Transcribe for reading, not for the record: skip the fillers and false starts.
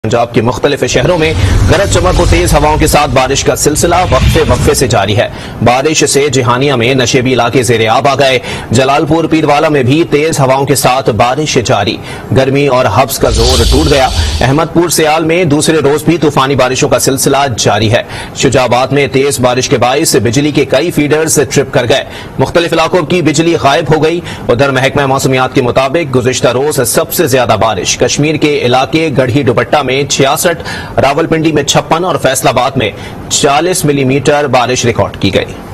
पंजाब के मुख्तलिफ शहरों में गरज चमक और तेज हवाओं के साथ बारिश का सिलसिला वक्फे से जारी है। बारिश से जिहानिया में नशेबी इलाके ज़ेरे आब आ गए। जलालपुर पीरवाला में भी तेज हवाओं के साथ बारिश जारी। गर्मी और हब्स का जोर टूट गया। अहमदपुर सियाल में दूसरे रोज भी तूफानी बारिशों का सिलसिला जारी है। शुजाबाद में तेज बारिश के बाइस बिजली के कई फीडर्स ट्रिप कर गए। मुख्तलिफ इलाकों की बिजली गायब हो गई। उधर महकमा मौसमियात के मुताबिक गुज़िश्ता रोज सबसे ज्यादा बारिश कश्मीर के इलाके गढ़ी दुपट्टा में 66, रावलपिंडी में 56 और फैसलाबाद में 40 मिलीमीटर बारिश रिकॉर्ड की गई।